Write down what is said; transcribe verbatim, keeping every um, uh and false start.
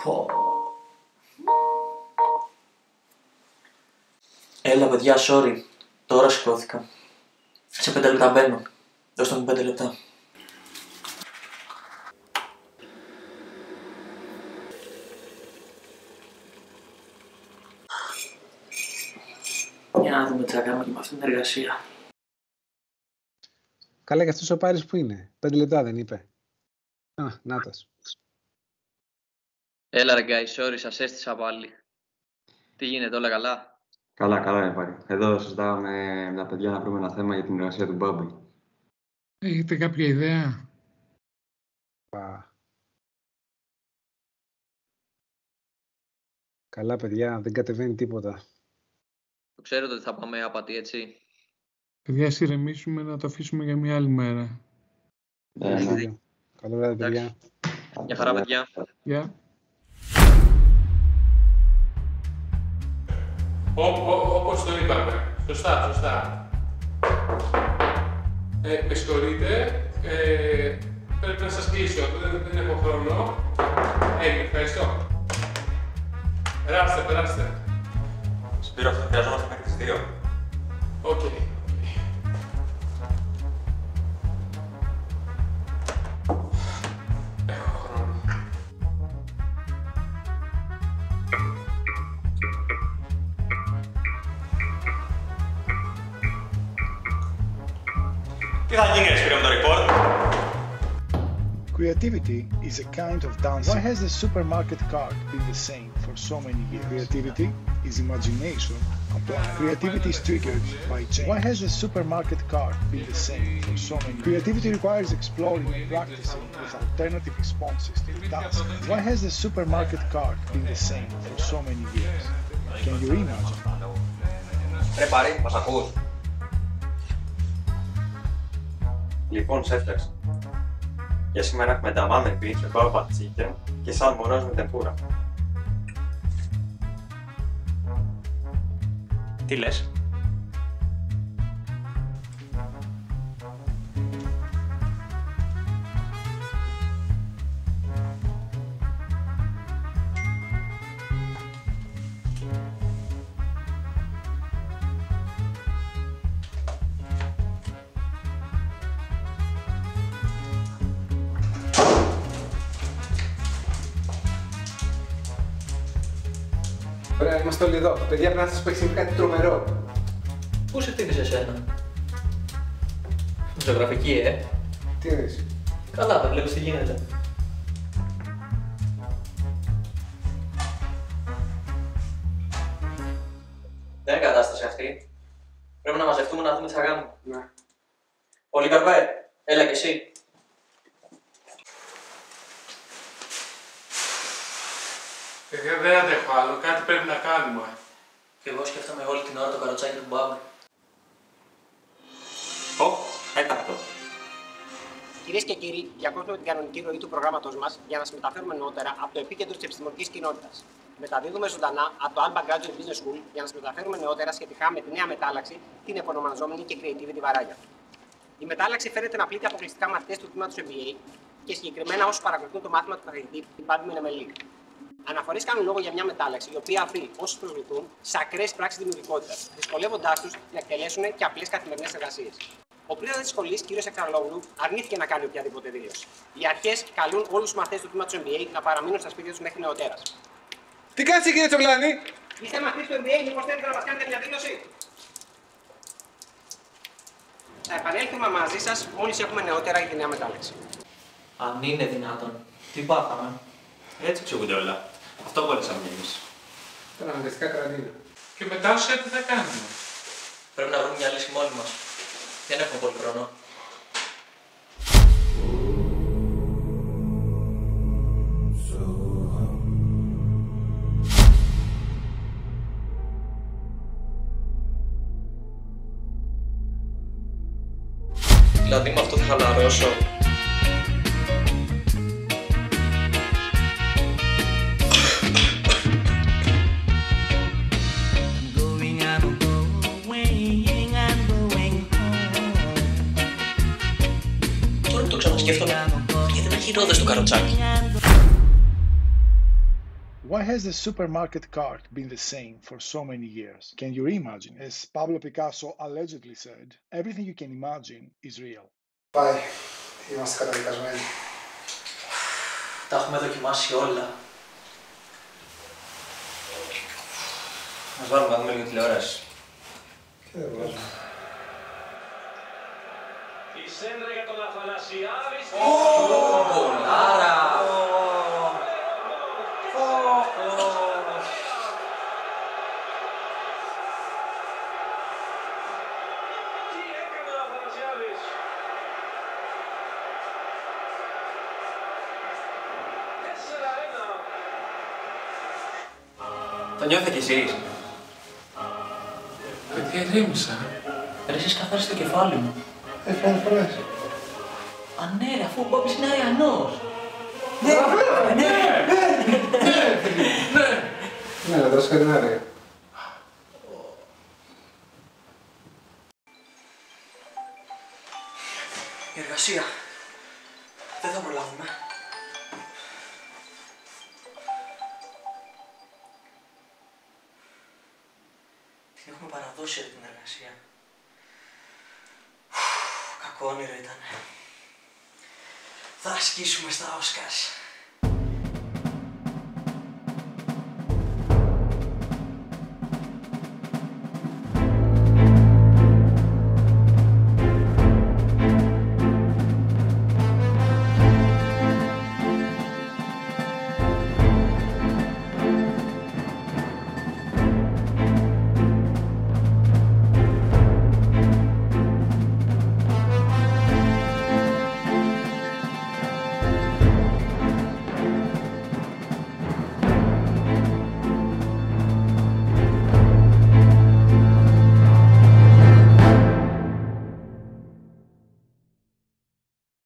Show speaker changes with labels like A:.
A: Πω. Έλα παιδιά, sorry. Τώρα σηκώθηκα. Σε πέντε λεπτά μπαίνω. Δώστε μου πέντε λεπτά. Για να δούμε τι θα κάνουμε και με αυτήν την εργασία.
B: Καλά, και αυτός ο Πάρης που είναι. Πέντε λεπτά δεν είπε. Α, νάτας.
C: Έλα ρε guys, sorry, σας έστησα πάλι. Τι γίνεται, όλα καλά?
D: Καλά, καλά είναι Πάρη. Εδώ συζητάμε με τα παιδιά να βρούμε ένα θέμα για την εργασία του Μπάμπη.
E: Έχετε κάποια ιδέα?
B: Πα. Καλά παιδιά, δεν κατεβαίνει τίποτα.
C: Το ξέρετε ότι θα πάμε άπατη, έτσι?
E: Παιδιά, ας ηρεμήσουμε να το αφήσουμε για μια άλλη μέρα.
D: Ναι, ναι.
B: Καλό βράδυ παιδιά.
C: Γεια χαρά παιδιά.
E: Γεια.
F: Όπως το είπαμε. Σωστά, σωστά. Ε, με συγχωρείτε. Ε, πρέπει να σας κλείσω. Δεν, δεν έχω χρόνο. Ε, ευχαριστώ. Περάστε, περάστε.
G: Σπύρο, αυτό χρειαζόμαστε μέχρι τις δύο.
F: Οκ. Okay. Έχω χρόνο.
G: Τι θα γίνει, ρε Σπύρο, με το report?
H: Creativity is a kind of dancing. Why has the supermarket cart been the same for so many years? Creativity is imagination applied. Creativity is triggered by change. Why has the supermarket cart been the same for so many years? Creativity requires exploring and practicing with alternative responses to the task. Why has the supermarket cart been the same for so many years? Can you imagine?
G: Ρε Πάρη, μας ακούς? Λοιπόν, σε έφτιαξα. Για σήμερα έχουμε νταμάμεν beef με baba chicken και σαν μωρός με τεμπούρα. Τι λες?
B: Ωραία, είμαστε όλοι εδώ. Παιδιά, πρέπει να σας παίξει κάτι τρομερό.
A: Πού σε χτύπησε εσένα? Ζωγραφική, ε.
B: Τι εννοείς?
A: Καλά, δεν βλέπεις τι γίνεται. Δεν είναι κατάσταση αυτή. Πρέπει να μαζευτούμε να δούμε τι θα κάνουμε.
B: Ναι.
A: Πολύκαρπε, έλα κι εσύ.
F: Παιδιά, δεν αντέχω άλλο. Κάτι πρέπει να κάνουμε.
A: Και εγώ σκέφτομαι όλη την ώρα το καροτσάκι του Μπάμπη.
G: Ω, έκτακτο.
I: Κυρίες και κύριοι, διακόπτουμε την κανονική ροή του προγράμματος μας για να σας μεταφέρουμε νεότερα από το επίκεντρο της επιστημονικής κοινότητας. Μεταδίδουμε ζωντανά από το Alba Graduate Business School για να σας μεταφέρουμε νεότερα σχετικά με τη νέα μετάλλαξη, την επωνομαζόμενη και creativity βαράγια. Η μετάλλαξη φαίνεται να πλήττει αποκλειστικά μαθητές του τμήματος εμ μπι έι και συγκεκριμένα όσους παρακολουθούν το μάθημα του καθηγητή Μπάμπη Μενεμελή. Αναφορές κάνουν λόγο για μια μετάλλαξη η οποία αφήνει όσους προσβληθούν σε ακραίες πράξεις δημιουργικότητας, δυσκολεύοντάς τους να εκτελέσουν και απλές καθημερινές εργασίες. Ο πρίτανας της σχολής, κ. Εκραλόγλου, αρνήθηκε να κάνει οποιαδήποτε δήλωση. Οι αρχές καλούν όλους τους μαθητές του τμήματος εμ μπι έι να παραμείνουν στα σπίτια τους μέχρι νεοτέρας.
B: Τι κάνεις, κύριε Τσογλάνη?
I: Είστε μαθητής του εμ μπι έι, μήπως θέλετε να μας κάνετε μια δήλωση? Θα επανέλθουμε μαζί σας μόλις έχουμε νεότερα για τη νέα μετάλλαξη.
A: Αν είναι δυνατόν. Τι πάθαμε?
G: Έτσι ξεγούνται όλα. Αυτό μπορέσαμε κι εμείς.
B: Τώρα αναγκαστικά καραντίνα.
F: Και μετά όσο τι θα κάνουμε?
A: Πρέπει να βρούμε μια λύση μόνοι μας. Δεν έχουμε πολύ χρόνο. Δηλαδή με αυτό θα χαλαρώσω. Τώρα που το ξανασκέφτομαι, γιατί δεν έχει ρόδες το καροτσάκι.
H: Why has the supermarket cart been the same for so many years? Can you imagine? As Pablo Picasso allegedly said, everything you can imagine is real.
J: Πάει. Είμαστε καταδικασμένοι.
A: Τα έχουμε δοκιμάσει όλα.
G: Ας βάλουμε να δούμε λίγο τηλεόραση.
J: Και δεν βάζω.
K: Η σέντρα για τον Αθανασιάδη.
A: Ω, μπολάρα!
K: Τι έκανε ο Αθανασιάδης. τέσσερα ένα.
A: Το νιώθετε κι εσείς?
F: Παιδιά, ηρέμησα.
A: Ρε, εσείς καθάρισε το κεφάλι μου.
J: Έχει κάνει φορές.
A: Α, ναι, ρε, αφού ο Μπόμπης είναι αριανός.
J: Ναι, ναι, ναι, ναι. Ναι, να δώσει κάτι να ρε.
A: Η εργασία. Δεν θα προλάβουμε. Την έχουμε παραδώσει την εργασία. Κακό όνειρο ήταν. Θα ασκήσουμε στα Όσκαρς.